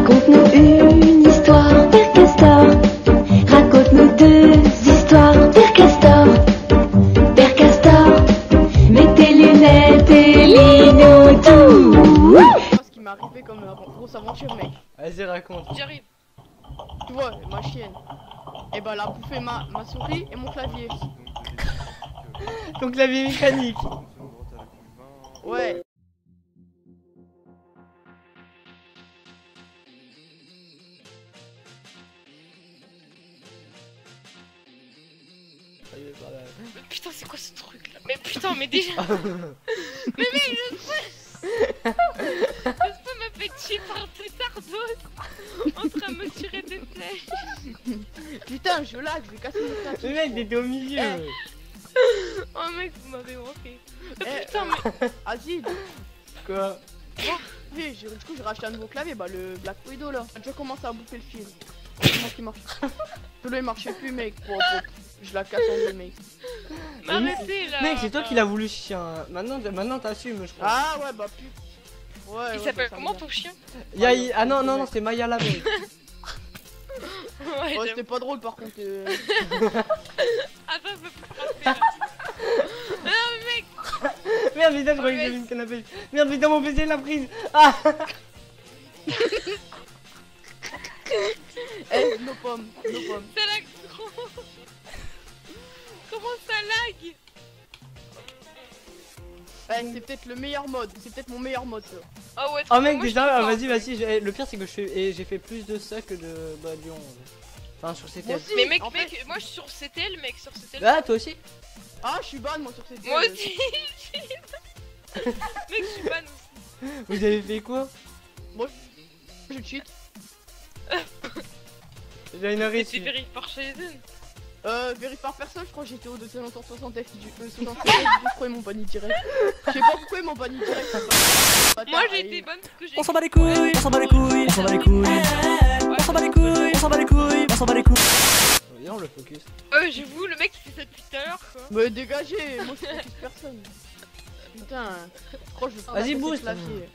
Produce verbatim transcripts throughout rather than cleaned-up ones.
Raconte-nous une histoire, Père Castor. Raconte-nous deux histoires, Père Castor. Père Castor, mets tes lunettes et lis-nous tout. Ce qui m'est arrivé comme une grosse aventure, mec. Vas-y, raconte. J'arrive. Tu vois, ma chienne. Et bah, elle a bouffé ma, ma souris et mon clavier. Ton clavier mécanique. Ouais. Mais putain, c'est quoi ce truc là? Mais putain, mais déjà. Mais mec, je sais. Je peux me faire chier par des tardos en train de me tirer des flèches. Putain, je lag, je vais casser le clavier. Le mec, t'étais au milieu. Eh. Oh mec, vous m'avez manqué. Eh, Putain, euh, mais. Azid. Quoi? Oui, j'ai- du coup, j'ai racheté un nouveau clavier, bah le Black Widow là. J'ai déjà commencé à bouffer le fil. C'est moi qui marche. Celui-là il marchait plus, mec. Bon, bon, je la casse en deux, mec. Mais arrêtez là. Mec, c'est toi qui l'as voulu chien. Maintenant, maintenant t'assumes, je crois. Ah ouais, bah pute. Ouais, Il ouais, s'appelle bah, ça me comment vient. ton chien? Y'a- y- Ah non, non, non, c'est Maya la mec. Ouais, Ouais, j'aime. c'était pas drôle par contre. euh. Attends, je peux pas passer là. Non, mais mec. Merde, putain, je croyais que j'avais une canne à pêche. Merde, putain, mon P C l'a prise. Ah. Eh, nos pommes, nos pommes. Ça lag trop. Comment ça lag? Eh, c'est peut-être le meilleur mode. C'est peut-être mon meilleur mode. Ça. Oh ouais. Oh mec, moi, je déjà, trouve ah, pas. vas-y, vas-y. j'ai- Le pire, c'est que je fais, et j'ai fait plus de ça que de bah, Lyon. Enfin, sur ces Moi tests. aussi. Mais mec, en mec, fait- moi je suis sur C T L, mec, sur C T L. Ah, toi aussi? Ah, je suis ban moi sur cette. Moi aussi. Mec, je suis ban aussi. Vous avez fait quoi? Je cheat. J'ai une C'est réussite. vérifie par Shaden. Euh, vérifie par personne, je crois que j'étais au deux cent soixante F du euh, soixante F, du coup, pourquoi ils m'ont banni direct. Je sais pas pourquoi ils m'ont banni direct. Bâtard, Moi j'ai et- été bonne parce que j'ai. On s'en bat les couilles, on s'en bat les couilles, on s'en bat les couilles. On s'en bat les couilles, on s'en bat les couilles, on s'en bat les couilles. Viens, on le focus. Euh, j'ai vu le mec qui fait ça depuis tout à l'heure quoi. Mais dégagez, moi je focus personne. Putain, je crois que je vais Vas-y, casser le boost. clavier.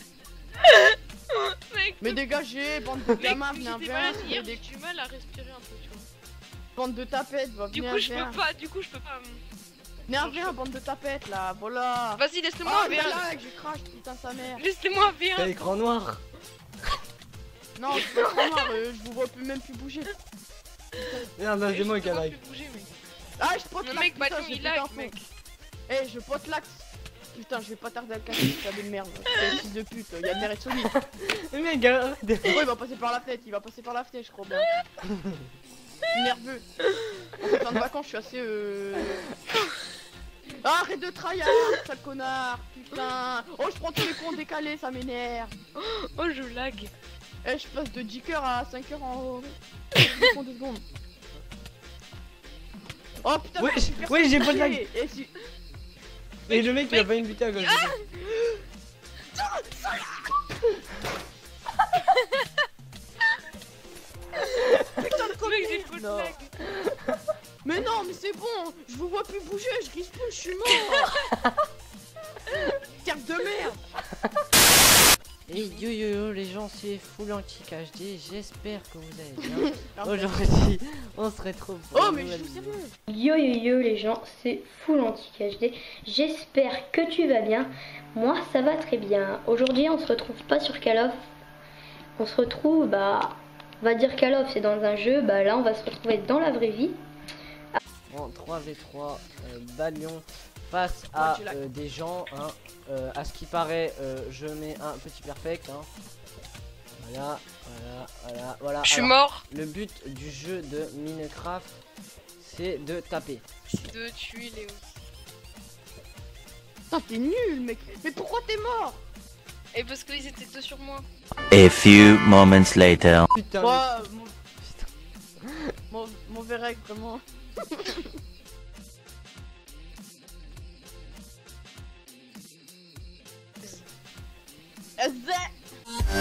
Mec, Mais dégagez, bande de mec, gamins, depuis venez que j'étais vers, malade hier, des j'ai du mal à respirer un peu, tu vois. bande de tapettes, va Du venez coup, je vers. peux pas, du coup, je peux pas. hum. Venez vers, bande de tapettes là, voilà. Vas-y, laisse-le-moi Oh, un viens V un. là, que je crache, putain sa mère. Laissez-moi un V T'as un. l'écran noir. Non, je peux pas noir, euh, je vous vois plus même plus bouger. Merde, là, c'est moi qui a like. Ah, je pote Le l'axe, mec, putain, bâton, j'ai il pété un lag, fond. mec. Eh, je pote l'axe. Putain, je vais pas tarder à le casser, ça de merde. C'est un fils de pute, y'a de l'air et solide. Mais mec, arrête. Pourquoi il va passer par la fenêtre? Il va passer par la fenêtre, je crois bien. Je suis nerveux. En fait, fin de vacances, je suis assez euh. Ah, arrête de tryhard, sale connard. Putain. Oh, je prends tous les cons décalés, ça m'énerve. Oh, je lag. Eh, je passe de dix heures à cinq heures en. en deux secondes. Oh putain, Ouais, mais je suis ouais, j'ai pas de persuadé. Et si. Et le mec, il a pas une buté à gauche. Putain, le Mec, j'ai full Non. lag. Mais non, mais c'est bon, je vous vois plus bouger, je risque plus, je suis mort. Carte de merde. Et yo yo yo les gens, c'est Full Antique H D, j'espère que vous allez bien. Pardon. Aujourd'hui, on serait trop pour Oh une mais je nouvelle suis vidéo. sérieux. Yo yo yo les gens, c'est Full Antique H D. J'espère que tu vas bien. Moi ça va très bien. Aujourd'hui on se retrouve pas sur Call of. On se retrouve, bah, on va dire Call of c'est dans un jeu. Bah là on va se retrouver dans la vraie vie. En trois v trois, euh, Balion face à Ouais, tu l'as. euh, des gens. Hein. Euh, à ce qui paraît, euh, je mets un petit perfect. Hein. Voilà, voilà, voilà, voilà. Je suis Alors, mort. le but du jeu de Minecraft, c'est de taper. De tuer Léo. Putain, t'es nul, mec. Mais pourquoi t'es mort? Et parce qu'ils étaient deux sur moi. A few moments later. Putain. Moi, mon... mon... mon verrec, vraiment. S Z.